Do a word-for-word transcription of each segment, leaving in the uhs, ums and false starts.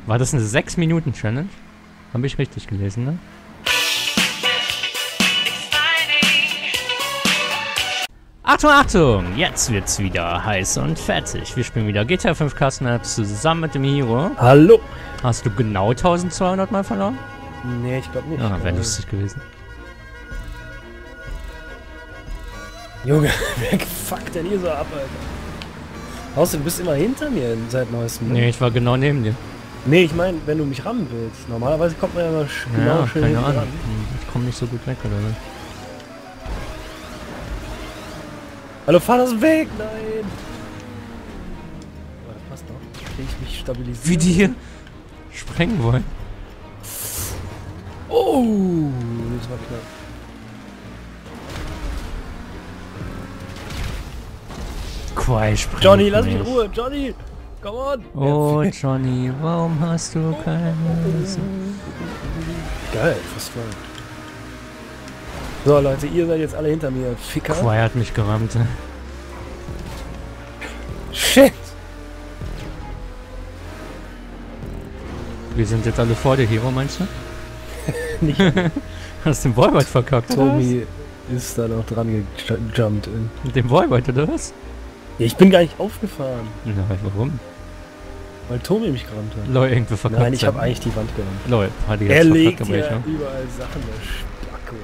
War das eine sechs Minuten Challenge? Habe ich richtig gelesen, ne? Achtung, Achtung! Jetzt wird's wieder heiß und fertig. Wir spielen wieder G T A fünf Custom Maps zusammen mit dem Hero. Hallo! Hast du genau eintausendzweihundert Mal verloren? Nee, ich glaube nicht. Ah, wäre lustig gewesen. Junge, wer fuckt denn hier so ab, Alter? Außer du bist immer hinter mir seit neuestem. Nee, ich war genau neben dir. Nee, ich meine, wenn du mich rammen willst. Normalerweise kommt man ja immer sch genau Ja, schön keine hinten Ahnung. ran. Ich komme nicht so gut weg, oder was? Hallo, fahr das weg! Nein! Oh, das passt doch. Krieg ich mich stabilisiert. Wie die hier sprengen wollen. Oh! Das war knapp. Quai sprengt Johnny, lass mich in mich. Ruhe! Johnny! Come on! Oh, Johnny, warum hast du keine Lust? Geil, fast voll. So, Leute, ihr seid jetzt alle hinter mir. Ficker. Quai hat mich gerammt. Shit! Wir sind jetzt alle vor der Hero, meinst du? Nicht Hast den Voivod verkackt, oder was? Tommy ist da noch dran gejumpt. Mit dem Voivod, oder was? Ja, ich bin gar nicht aufgefahren, Na, warum? weil Tommy mich gerammt hat. Lol, irgendwie verkackt. Nein, ich habe sein. eigentlich die Wand gerammt. Lol, hat die Er jetzt legt verkackt, hier aber ich überall Sachen, der Spacko,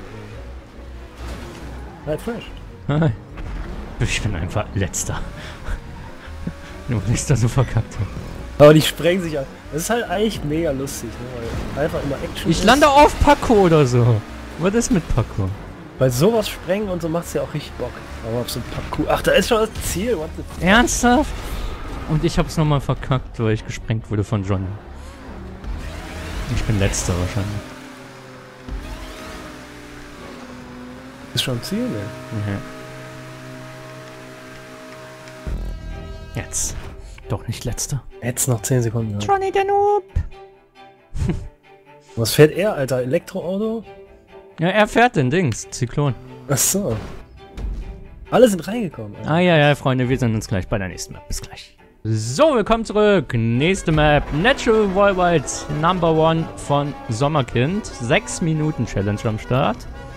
ey. Halt fresh. auch. Ich bin einfach Letzter. Nur weil ich da so verkackt habe. Aber die sprengen sich an. Das ist halt eigentlich mega lustig, ne? Weil einfach immer Action Ich ist. lande auf Paco oder so. Was ist mit Paco? Bei sowas sprengen und so macht's ja auch richtig Bock. Aber auf so ein Parkour. Ach, da ist schon das Ziel. What the fuck? Ernsthaft? Und ich hab's nochmal verkackt, weil ich gesprengt wurde von Johnny. Ich bin Letzter wahrscheinlich. Ist schon ein Ziel, ne? Mhm. Jetzt. Doch nicht Letzter. Jetzt noch zehn Sekunden. Ja. Johnny der Noob! Was fährt er, Alter? Elektroauto? Ja, er fährt den Dings. Zyklon. Ach so. Alle sind reingekommen. Alter. Ah ja, ja, Freunde, wir sehen uns gleich bei der nächsten Map. Bis gleich. So, willkommen zurück. Nächste Map. Natural Worldwide Number One von Sommerkind. sechs Minuten Challenge am Start.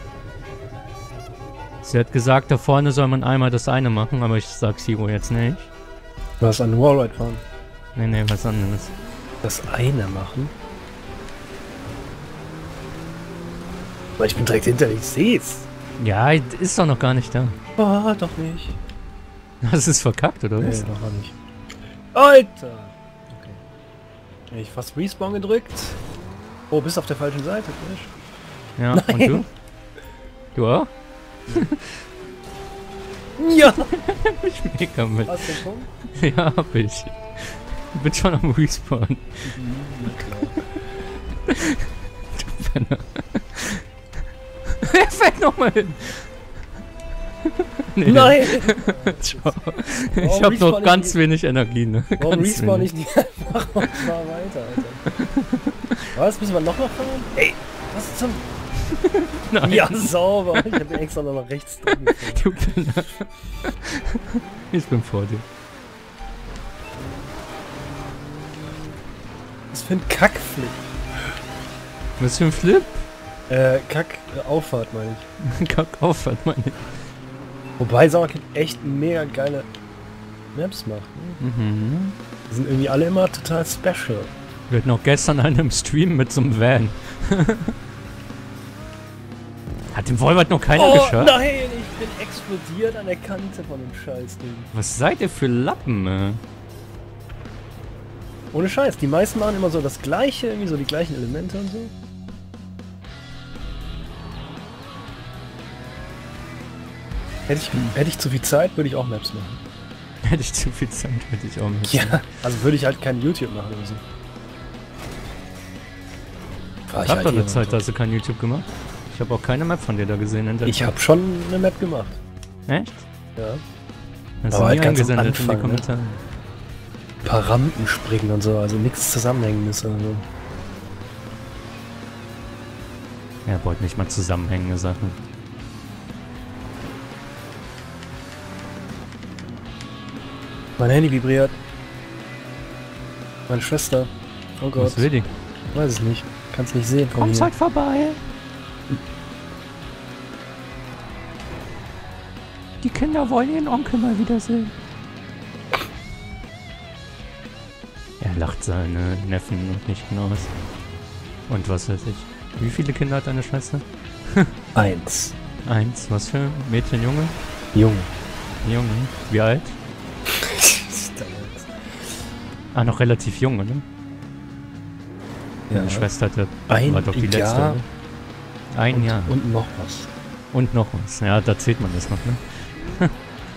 Sie hat gesagt, da vorne soll man einmal das eine machen, aber ich sag's Hero jetzt nicht. Du hast einen Wallride fahren. Nee, nee, was anderes. Das eine machen? Weil ich bin direkt hinter dir, ich seh's. Ja, ist doch noch gar nicht da. Oh, doch nicht. Das ist verkackt, oder Nee, was? doch noch nicht. Alter! Okay. Ich fast Respawn gedrückt. Oh, bist auf der falschen Seite, frisch. Ja, Nein. und du? Du auch? Ja! Ich mega mit. Hast du den Punkt? Ja, hab ich. Ich bin schon am Respawn. Du Penner. Er fällt nochmal hin. Nee. Nein! Ciao. Ich Warum hab respawn noch ich ganz nicht? wenig Energie, ne? Warum Ganz respawn wenig. ich nicht einfach und fahr weiter, Alter? Was? Müssen wir noch mal fahren? Ey! Was zum... Nein, Ja, sauber! Ich hab extra noch nach rechts dran gefahren. du Penner. Ich bin vor dir. Was für ein Kackflip? Was für ein Flip? Äh, Kack... Auffahrt, meine ich. Kack Auffahrt, meine ich. Wobei Sommerkind echt mega geile Maps macht. Ne? Mhm. Die sind irgendwie alle immer total special. Wir hatten auch gestern einen im Stream mit so einem Van. Hat den Voivod noch keiner Oh geschafft? nein, ich bin explodiert an der Kante von dem Scheißding. Was seid ihr für Lappen, äh? Ohne Scheiß, die meisten machen immer so das gleiche, irgendwie so die gleichen Elemente und so. Hätte ich, hätte ich zu viel Zeit, würde ich auch Maps machen. Hätte ich zu viel Zeit, hätte ich auch mit. Ja, also würde ich halt kein YouTube machen oder so. Fahr Ich hab halt doch hier eine Zeit, runter. hast du kein YouTube gemacht? Ich habe auch keine Map von dir da gesehen. In der Ich habe schon eine Map gemacht. Echt? Ja. Hast Aber du halt nie ganz am eingesendet in die Anfang, ne? Kommentare? Ein paar Rampen springen und so, also nichts Zusammenhängendes oder so. Er wollte nicht mal zusammenhängende Sachen. Mein Handy vibriert. Meine Schwester. Oh Gott. Was will die? Weiß es nicht. Kannst nicht sehen. Komm's halt vorbei. Die Kinder wollen ihren Onkel mal wiedersehen. Er lacht seine Neffen und Nichten aus. Und was weiß ich. Wie viele Kinder hat deine Schwester? Eins. Eins. Was für Mädchen, Junge? Jung. Junge. Wie alt? Ah, noch relativ jung, oder? Ja. Meine Schwester hatte, Ein war doch die letzte. Jahr. Oder? Ein und, Jahr. Und noch was. Und noch was. Ja, da zählt man das noch, ne?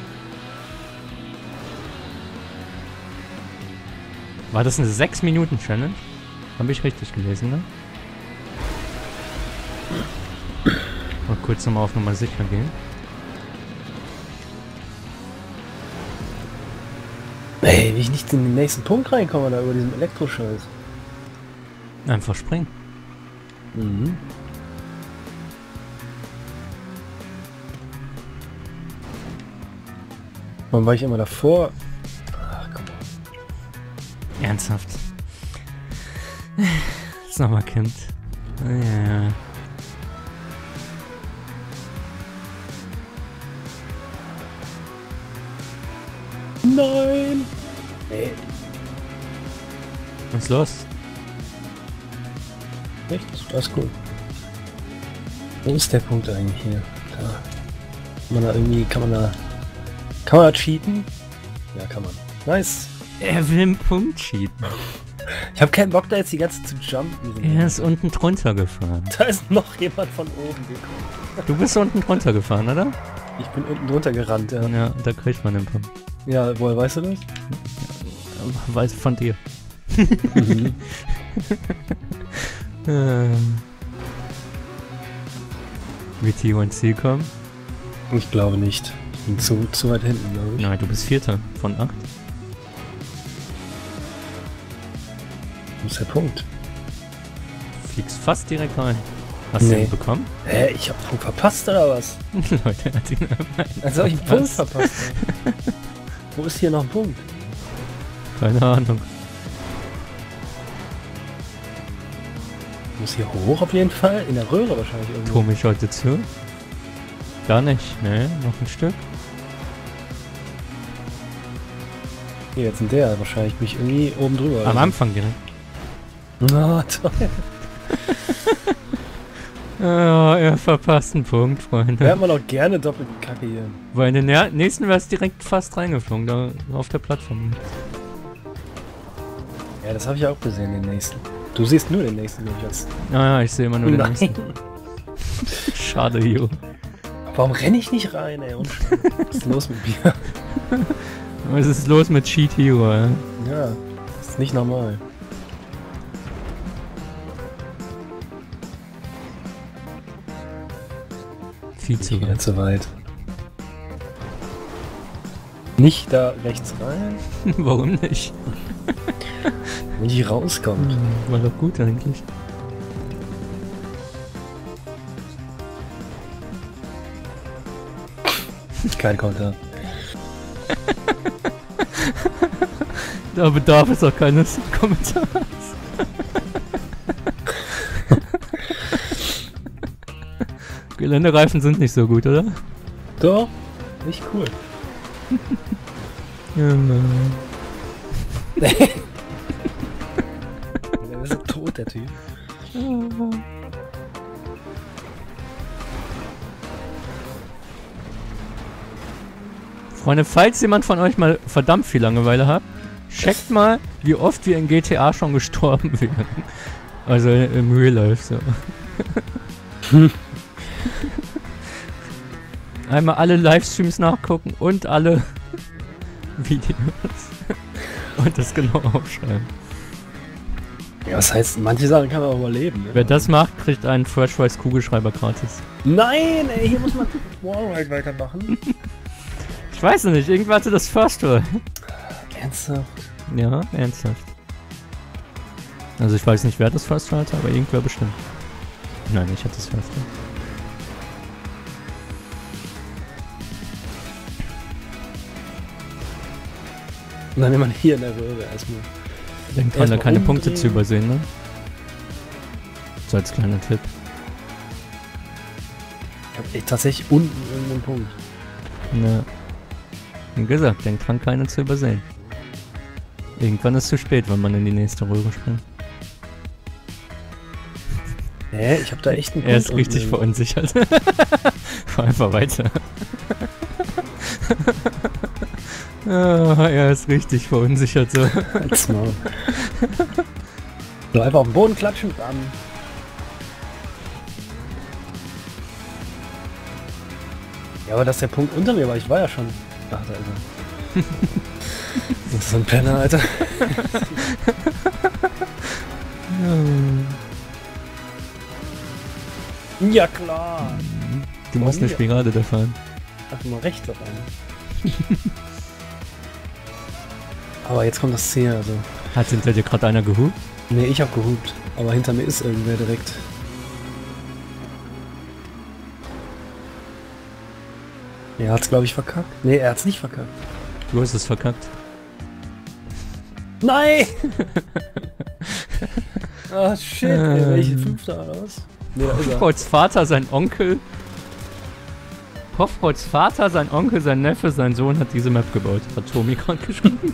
War das eine sechs Minuten Challenge? Habe ich richtig gelesen, ne? Mal kurz nochmal auf Nummer sicher gehen. Ey, wie ich nicht in den nächsten Punkt reinkomme, da über diesen Elektroscheiß. Einfach springen. Mhm. Wann war ich immer davor? Ach, komm on. Ernsthaft. Sommerkind. Ja. Nein! Ey, Was ist los? nichts, alles gut. Wo ist der Punkt eigentlich hier? Da. Kann man da irgendwie, kann man da... Kann man da cheaten? Ja, kann man. Nice! Er will einen Punkt cheaten. Ich habe keinen Bock da jetzt die ganze Zeit zu jumpen. Er ist unten drunter gefahren. Da ist noch jemand von oben gekommen. Du bist unten drunter gefahren, oder? Ich bin unten drunter gerannt, ja. Ja, da kriegt man den Punkt. Ja, woher weißt du das? Weiß von dir. Mhm. ähm. Wird T und C kommen? Ich glaube nicht. Ich bin zu, zu weit hinten, glaube ich. Nein, du bist Vierter von acht. Wo ist der Punkt? Fliegst fast direkt rein. Hast Nee. du ihn bekommen? Hä, ich hab Punkt verpasst oder was? Leute, er hat ihn Als ob ich einen Punkt verpasst habe. Wo ist hier noch ein Punkt? Keine Ahnung. Muss hier hoch auf jeden Fall? In der Röhre wahrscheinlich irgendwo. Tomi schaut dir zu. Gar nicht, ne? Noch ein Stück. Hier, jetzt in der. Wahrscheinlich bin ich irgendwie oben drüber. Am oder Anfang direkt. so. Na, toll. Ah, er verpasst einen Punkt, Freunde. Hört man auch gerne doppelt Kacke hier. Weil in den nä- nächsten wäre es direkt fast reingeflogen, da auf der Plattform. Ja, das habe ich auch gesehen, den nächsten. Du siehst nur den nächsten, glaube ich. Als Naja, ich sehe immer nur den Nein. nächsten. Schade, Jo. Warum renne ich nicht rein, ey? Und was ist los mit mir? Was ist los mit Cheat Hero, ja? Ja, das ist nicht normal. Viel zu Ich gehe weit. zu weit. Nicht da rechts rein, Warum nicht? wenn die rauskommt. War doch gut eigentlich. Kein Konter. Da bedarf es auch keines Kommentars. Geländereifen sind nicht so gut, oder? Doch, nicht cool. Ja, Mann. Der ist so tot, der Typ. Freunde, falls jemand von euch mal verdammt viel Langeweile hat, checkt mal, wie oft wir in G T A schon gestorben wären. Also im Real Life so. Einmal alle Livestreams nachgucken und alle Videos. Und das genau aufschreiben. Ja, was heißt, manche Sachen kann man auch überleben, ne? Wer das macht, kriegt einen Fresh Rice Kugelschreiber gratis. Nein, ey, hier muss man Wallride weitermachen. Ich weiß noch nicht, irgendwer hatte das First Roll. Ernsthaft? Ja, ernsthaft. Also ich weiß nicht, wer das First Roll hatte, aber irgendwer bestimmt. Nein, ich hatte das First Roll. Und dann immer hier in der Röhre erstmal. Denkt dran, da Erstmal keine umdrehen. Punkte zu übersehen, ne? So als kleiner Tipp. Ich hab echt tatsächlich unten irgendeinen Punkt. Ne. Wie gesagt, denkt dran, keine zu übersehen. Irgendwann ist es zu spät, wenn man in die nächste Röhre springt. Hä? Ich hab da echt einen Punkt. Er ist richtig unten. verunsichert. Fahr einfach weiter. Ah, er ist richtig verunsichert so. Halt's Maul. So, einfach auf den Boden klatschen, dann. Ja, aber dass der Punkt unter mir war, ich war ja schon. Ach, da ist er. Das ist so ein Penner, Alter. Ja, klar. Du musst eine Spirale da fahren. Ach, mal rechts auf einen. Aber jetzt kommt das Ziel, also. Hat hinter dir gerade einer gehupt? Nee, ich hab gehupt. Aber hinter mir ist irgendwer direkt. Er hat's, glaube ich, verkackt. Nee, er hat's nicht verkackt. Du hast es verkackt. Nein! Ah, shit. Ey, welche Fünfter oder was? Nee, da ist er. Pofrots Vater, sein Onkel. Pofrots Vater, sein Onkel, sein Neffe, sein Sohn hat diese Map gebaut. Hat Tomi gerade geschrieben.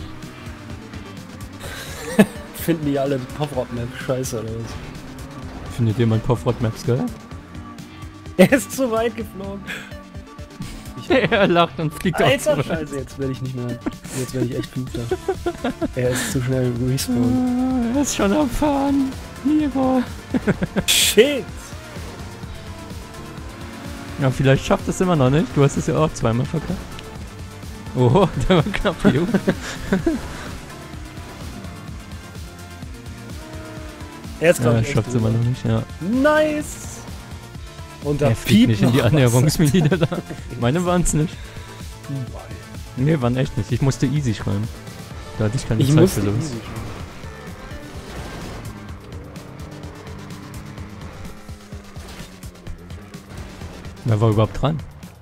Finden die alle Pop-Rock-Map scheiße oder was? Findet jemand Pofrot-Maps geil? Er ist zu weit geflogen. Er lacht und fliegt auf. Alter, scheiße, jetzt werde ich nicht mehr. Jetzt werde ich echt Fünfter. Er ist zu schnell respawned. Er ist schon am Fahren. Hero. Shit! Ja, vielleicht schafft es immer noch nicht. Du hast es ja auch zweimal verkackt. Oh, der war knapp hier. Er ist, glaub Ja, ich, echt schafft es immer drüber. noch nicht, ja. Nice! Und da Er fliegt piept nicht in die noch was. Annäherungsmine da. Meine waren es nicht. Boah, Nee, waren echt nicht. Ich musste easy schreiben. Da hatte ich keine Ich Zeit musste für sowas. easy schon. Wer war überhaupt dran?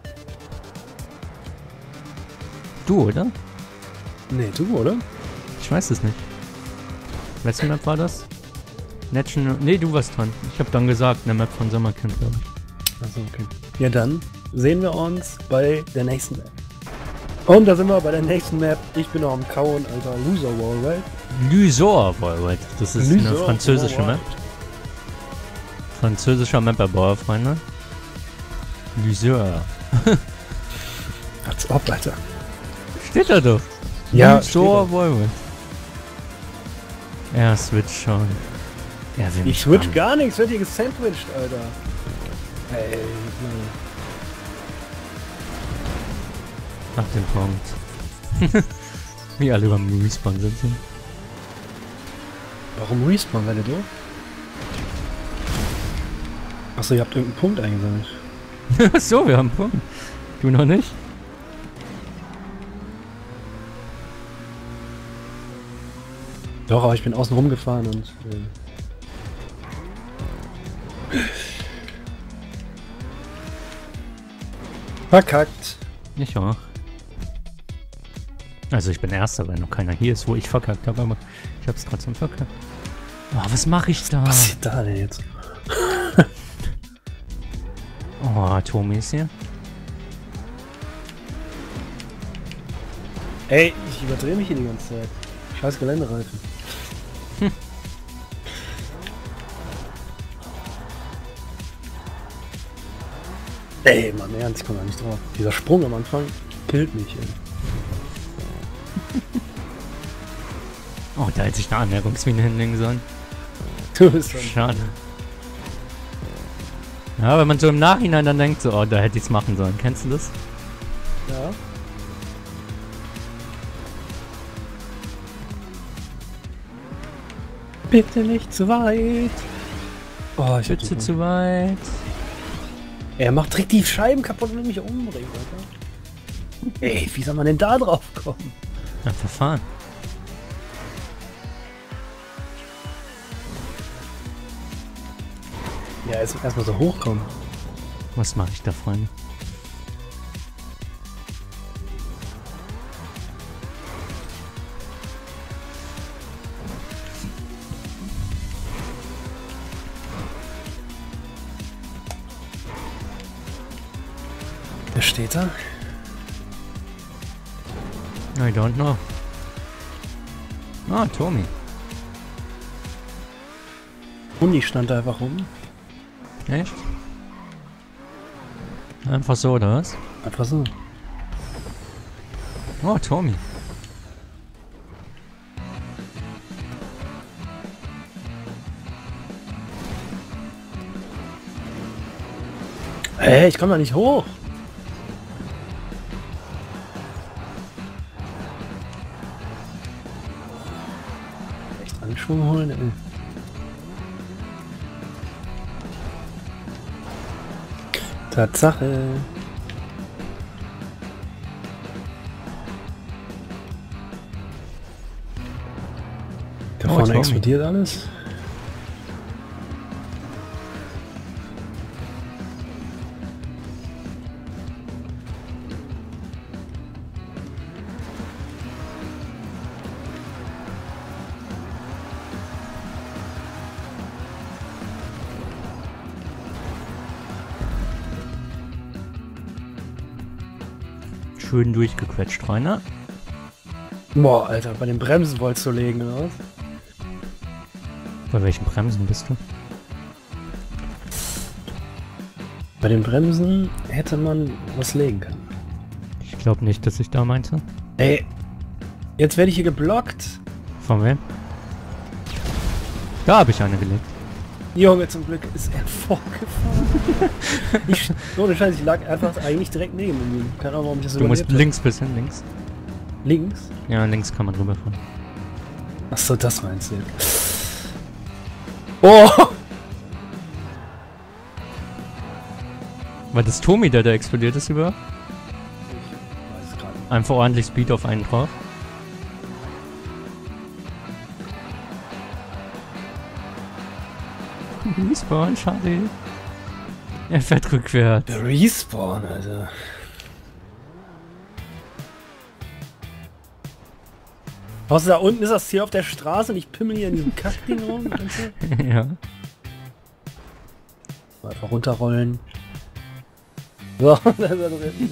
Du, oder? Nee, du, oder? Ich weiß es nicht. Wessen Map war das? National... Nee, du warst dran. Ich habe dann gesagt, eine Map von Sommerkind, glaube ich. Achso, okay. Ja, dann sehen wir uns bei der nächsten Map. Und da sind wir bei der nächsten Map. Ich bin noch am Kauen, Alter. Loser Wall, right? Lysor, Wait. Das ist eine Lysor, französische alright. Map. Französischer Map-Erbauer, Freunde. Lysor. Als ob, Alter. Steht da doch. Ja, Lysor, steht Wait. Er switcht schon. Er will Ich mich switch haben. gar nichts, wird hier gesandwiched, Alter. Ey, Mann. Nach dem Punkt. Wie alle beim Respawn sind hier. Warum respawn, werdet du? Achso, ihr habt irgendeinen Punkt eingesammelt. So, wir haben einen Punkt. Du noch nicht? Doch, aber ich bin außen rum gefahren und... Äh Verkackt. Ich auch. Also ich bin Erster, weil noch keiner hier ist, wo ich verkackt habe, aber ich hab's trotzdem verkackt. Oh, was mache ich da? Was passiert da denn jetzt? Oh, Tomi ist hier. Ey, ich überdrehe mich hier die ganze Zeit. Scheiß Geländereifen. Hm. Ey, Mann, ernst, ich komme da nicht drauf. Dieser Sprung am Anfang killt mich, ey. Oh, da hätte ich eine Annäherungsmine hinlegen sollen. Du bist schon... Schade. Ja, wenn man so im Nachhinein dann denkt, so, oh, da hätte ich's machen sollen. Kennst du das? Ja. Bitte nicht zu weit. Oh, ich Bitte zu weit. Er macht direkt die Scheiben kaputt und will mich umbringen, Alter. Ey, wie soll man denn da drauf kommen? Einfach fahren. Ja, erst erstmal so hochkommen. Was mache ich da, Freunde? Wer steht da? I don't know. Ah, Tommy. Und die stand da einfach rum. Echt? Einfach so, oder was? Einfach so. Oh, Tommy. Hey, ich komme da nicht hoch. Echt Anschwung holen? Ey. Tatsache. Da Oh, vorne Tommy. explodiert alles. Schön durchgequetscht, Rainer. Boah, Alter, bei den Bremsen wolltest du legen, oder was? Bei welchen Bremsen bist du? Bei den Bremsen hätte man was legen können. Ich glaube nicht, dass ich da meinte. Ey, jetzt werde ich hier geblockt. Von wem? Da habe ich eine gelegt. Junge, zum Glück ist er vorgefahren. ich, ohne Scheiß, ich lag einfach eigentlich direkt neben ihm. Keine Ahnung, warum ich das Du musst überlebt hab. links bisschen, links. Links? Ja, links kann man rüberfahren. Achso, das meinst du. Oh! War das Tommy, der da explodiert ist über? Ich weiß es gerade nicht. Einfach ordentlich Speed auf einen drauf. Respawn, schade. Er fährt rückwärts. Der Respawn, Alter. Außer da unten ist das Ziel auf der Straße und ich pimmel hier in diesem Kackding rum. Ja. Einfach runterrollen. So, da ist er drin.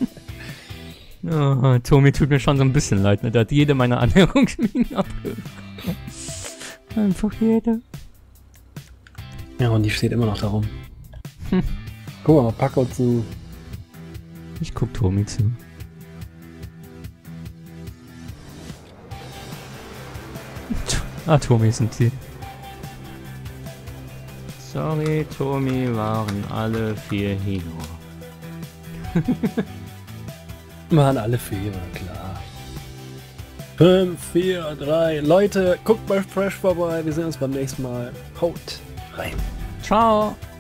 Oh, Tommy tut mir schon so ein bisschen leid, ne? Der hat jede meiner Annäherungsminen abgehört. Einfach jede. Ja, und die steht immer noch da rum. Hm. Guck mal, Paco zu. Ich guck Tommy zu. Ah, Tommy ist ein Ziel. Sorry, Tommy, waren alle vier hier. Waren alle vier, klar. fünf, vier, drei. Leute, guckt bei Fresh vorbei. Wir sehen uns beim nächsten Mal. Haut rein. Ciao.